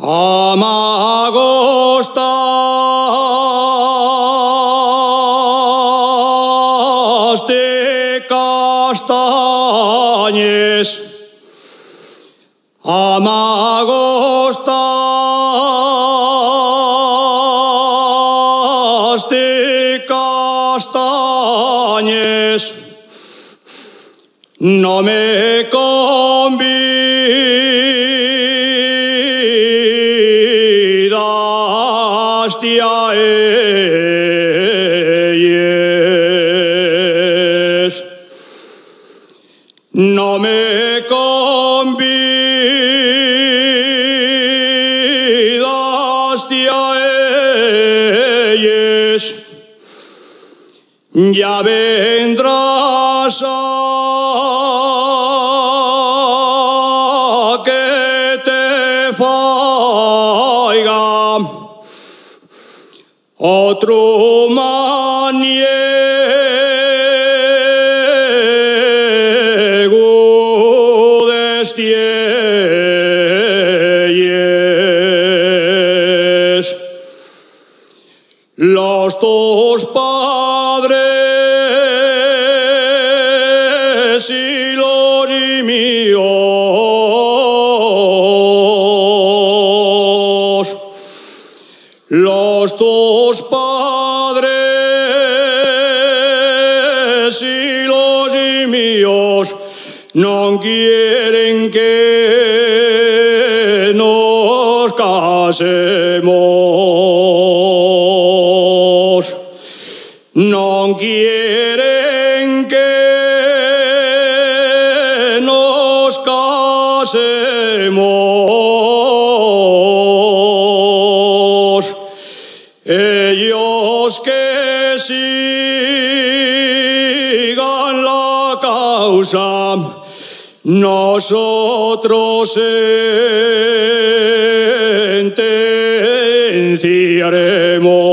Amagostas de castañes, amagostas de castañes, no me convidas a ellas, no me convidas a ellas, ya vendrás a que te faiga otro maniego destielles. Los dos padres y los míos, los dos padres y los míos no quieren que nos casemos, no quieren que nos casemos. Ellos que sigan la causa, nosotros sentenciaremos.